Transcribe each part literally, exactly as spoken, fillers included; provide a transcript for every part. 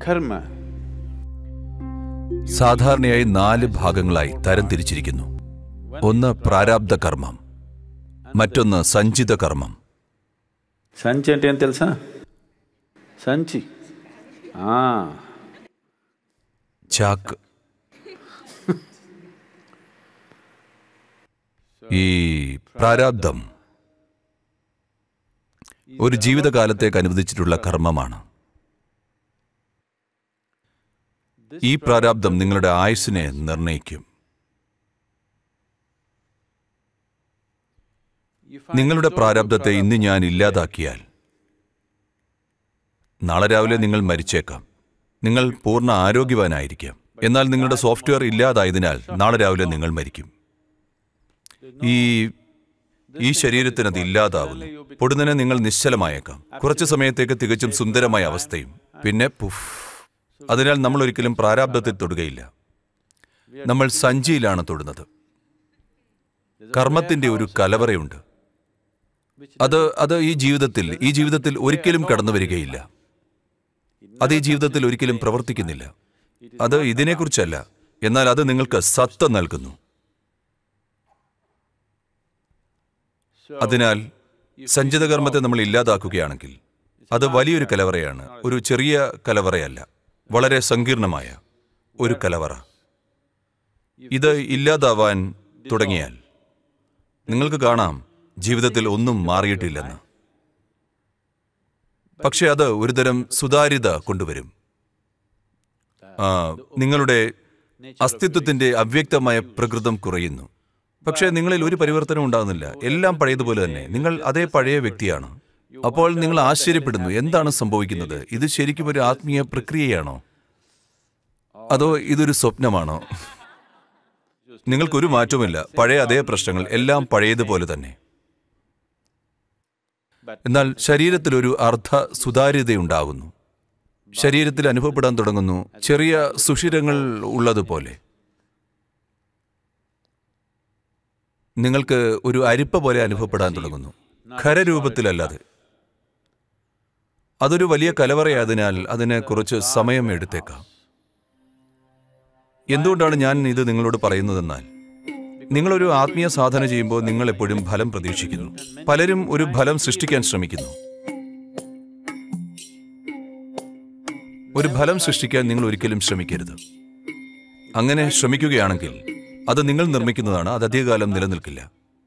कर्म സാധാരണയായി നാല് ഭാഗങ്ങളായി തരംതിരിച്ചിരിക്കുന്നു. ഒന്ന് പ്രാരാബ്ധ കർമ്മം, മറ്റൊന്ന് സഞ്ചിത കർമ്മം. సంచి అంటే ఏం తెలుసా? సంచి ചാക്ക്. ഈ പ്രാരാബ്ധം ഒരു ജീവിതകാലത്തേക്ക് അനുവദിച്ചിട്ടുള്ള കർമ്മമാണ്. ഈ പ്രാരാബ്ധം നിങ്ങളുടെ ആയുസ്സിനെ നിർണയിക്കും. നിങ്ങളുടെ പ്രാരാബ്ധത്തെ ഇന്ന് ഞാൻ ഇല്ലാതാക്കിയാൽ നാളെ രാവിലെ നിങ്ങൾ മരിച്ചേക്കാം. നിങ്ങൾ പൂർണ്ണ ആരോഗ്യവാനായിരിക്കാം. എന്നാൽ നിങ്ങളുടെ സോഫ്റ്റ്വെയർ ഇല്ലാതായതിനാൽ നാളെ രാവിലെ നിങ്ങൾ മരിക്കും. ഈ ഈ ശരീരത്തിനത് ഇല്ലാതാവുന്നു. പൊടുന്നനെ നിങ്ങൾ നിശ്ചലമായേക്കാം. കുറച്ചു സമയത്തേക്ക് തികച്ചും സുന്ദരമായ അവസ്ഥയും പിന്നെ പുഫ്. അതിനാൽ നമ്മൾ ഒരിക്കലും പ്രാരാബ്ധത്തിൽ തൊടുകയില്ല. നമ്മൾ സഞ്ചിയിലാണ് തൊടുന്നത്. കർമ്മത്തിന്റെ ഒരു കലവറയുണ്ട്. അത് അത് ഈ ജീവിതത്തിൽ ഈ ജീവിതത്തിൽ ഒരിക്കലും കടന്നു വരികയില്ല. അത് ഈ ജീവിതത്തിൽ ഒരിക്കലും പ്രവർത്തിക്കുന്നില്ല. അത് ഇതിനെക്കുറിച്ചല്ല. എന്നാൽ അത് നിങ്ങൾക്ക് സത്ത നൽകുന്നു. അതിനാൽ സഞ്ചിത കർമ്മത്തെ നമ്മൾ ഇല്ലാതാക്കുകയാണെങ്കിൽ അത് വലിയൊരു കലവറയാണ്. ഒരു ചെറിയ കലവറയല്ല, വളരെ സങ്കീർണമായ ഒരു കലവറ. ഇത് ഇല്ലാതാവാൻ തുടങ്ങിയാൽ നിങ്ങൾക്ക് കാണാം ജീവിതത്തിൽ ഒന്നും മാറിയിട്ടില്ലെന്ന്. പക്ഷെ അത് ഒരുതരം സുതാര്യത കൊണ്ടുവരും. നിങ്ങളുടെ അസ്തിത്വത്തിന്റെ അവ്യക്തമായ പ്രകൃതം കുറയുന്നു. പക്ഷേ നിങ്ങളിൽ ഒരു പരിവർത്തനം ഉണ്ടാകുന്നില്ല. എല്ലാം പഴയതുപോലെ തന്നെ. നിങ്ങൾ അതേ പഴയ വ്യക്തിയാണ്. അപ്പോൾ നിങ്ങൾ ആശ്ചര്യപ്പെടുന്നു, എന്താണ് സംഭവിക്കുന്നത്? ഇത് ശരിക്കും ഒരു ആത്മീയ പ്രക്രിയയാണോ, അതോ ഇതൊരു സ്വപ്നമാണോ? നിങ്ങൾക്കൊരു മാറ്റവുമില്ല. പഴയ അതേ പ്രശ്നങ്ങൾ, എല്ലാം പഴയതുപോലെ തന്നെ. എന്നാൽ ശരീരത്തിൽ ഒരു അർദ്ധ സുതാര്യതയുണ്ടാകുന്നു. ശരീരത്തിൽ അനുഭവപ്പെടാൻ തുടങ്ങുന്നു ചെറിയ സുഷിരങ്ങൾ ഉള്ളതുപോലെ. നിങ്ങൾക്ക് ഒരു അരിപ്പ പോലെ അനുഭവപ്പെടാൻ തുടങ്ങുന്നു, ഖരരൂപത്തിലല്ലാതെ. അതൊരു വലിയ കലവറയായതിനാൽ അതിന് കുറച്ച് സമയം എടുത്തേക്കാം. എന്തുകൊണ്ടാണ് ഞാൻ ഇത് നിങ്ങളോട് പറയുന്നതെന്നാൽ, നിങ്ങളൊരു ആത്മീയ സാധന ചെയ്യുമ്പോൾ നിങ്ങൾ എപ്പോഴും ഫലം പ്രതീക്ഷിക്കുന്നു. പലരും ഒരു ഫലം സൃഷ്ടിക്കാൻ ശ്രമിക്കുന്നു. ഒരു ഫലം സൃഷ്ടിക്കാൻ നിങ്ങൾ ഒരിക്കലും ശ്രമിക്കരുത്. അങ്ങനെ ശ്രമിക്കുകയാണെങ്കിൽ അത് നിങ്ങൾ നിർമ്മിക്കുന്നതാണ്. അത് അധികകാലം നിലനിൽക്കില്ല.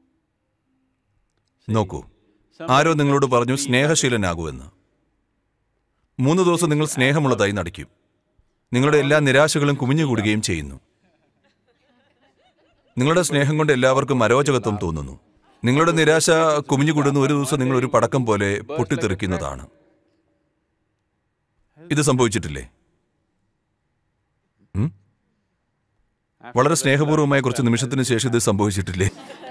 നോക്കൂ, ആരോ നിങ്ങളോട് പറഞ്ഞു സ്നേഹശീലനാകൂ എന്ന്. മൂന്ന് ദിവസം നിങ്ങൾ സ്നേഹമുള്ളതായി നടിക്കും. നിങ്ങളുടെ എല്ലാ നിരാശകളും കുമിഞ്ഞുകൂടുകയും ചെയ്യുന്നു. നിങ്ങളുടെ സ്നേഹം കൊണ്ട് എല്ലാവർക്കും അരോചകത്വം തോന്നുന്നു. നിങ്ങളുടെ നിരാശ കുമിഞ്ഞുകൂടുന്ന ഒരു ദിവസം നിങ്ങൾ ഒരു പടക്കം പോലെ പൊട്ടിത്തെറിക്കുന്നതാണ്. ഇത് സംഭവിച്ചിട്ടില്ലേ? വളരെ സ്നേഹപൂർവമായ കുറച്ച് നിമിഷത്തിന് ശേഷം ഇത് സംഭവിച്ചിട്ടില്ലേ?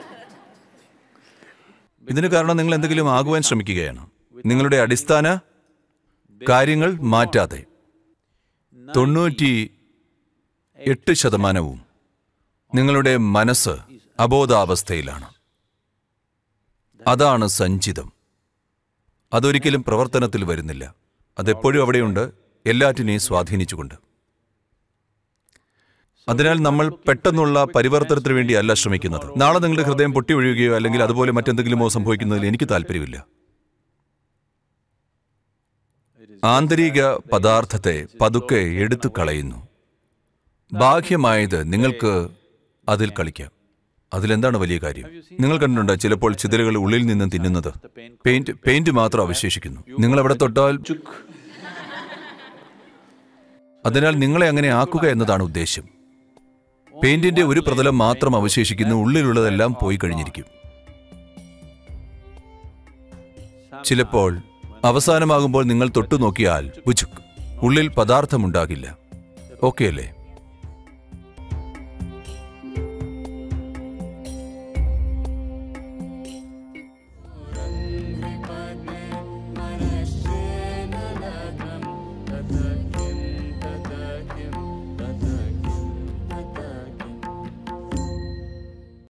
ഇതിന് കാരണം നിങ്ങൾ എന്തെങ്കിലും ആകുവാൻ ശ്രമിക്കുകയാണ്. നിങ്ങളുടെ അടിസ്ഥാന കാര്യങ്ങൾ മാറ്റാതെ. തൊണ്ണൂറ്റി എട്ട് ശതമാനവും നിങ്ങളുടെ മനസ്സ് അബോധാവസ്ഥയിലാണ്. അതാണ് സഞ്ചിതം. അതൊരിക്കലും പ്രവർത്തനത്തിൽ വരുന്നില്ല. അതെപ്പോഴും അവിടെയുണ്ട്, എല്ലാറ്റിനെയും സ്വാധീനിച്ചുകൊണ്ട്. അതിനാൽ നമ്മൾ പെട്ടെന്നുള്ള പരിവർത്തനത്തിന് വേണ്ടിയല്ല ശ്രമിക്കുന്നത്. നാളെ നിങ്ങളുടെ ഹൃദയം പൊട്ടി ഒഴിയുകയോ അല്ലെങ്കിൽ അതുപോലെ മറ്റെന്തെങ്കിലുമോ സംഭവിക്കുന്നതിൽ എനിക്ക് താല്പര്യമില്ല. ആന്തരിക പദാർത്ഥത്തെ പതുക്കെ എടുത്തു കളയുന്നു. ബാഹ്യമായത് നിങ്ങൾക്ക് അതിൽ കളിക്കാം. അതിലെന്താണ് വലിയ കാര്യം? നിങ്ങൾ കണ്ടിട്ടുണ്ട് ചിലപ്പോൾ ചിതലുകൾ ഉള്ളിൽ നിന്നും തിന്നുന്നത്. പെയിന്റ് പെയിന്റ് മാത്രം അവശേഷിക്കുന്നു. നിങ്ങൾ അവിടെ തൊട്ടാൽ. അതിനാൽ നിങ്ങളെ അങ്ങനെ ആക്കുക എന്നതാണ് ഉദ്ദേശ്യം. പെയിന്റിന്റെ ഒരു പ്രതലം മാത്രം അവശേഷിക്കുന്നു. ഉള്ളിലുള്ളതെല്ലാം പോയി കഴിഞ്ഞിരിക്കും. ചിലപ്പോൾ അവസാനമാകുമ്പോൾ നിങ്ങൾ തൊട്ടു നോക്കിയാൽ ഉള്ളിൽ പദാർത്ഥമുണ്ടാകില്ല. ഓക്കെ അല്ലേ?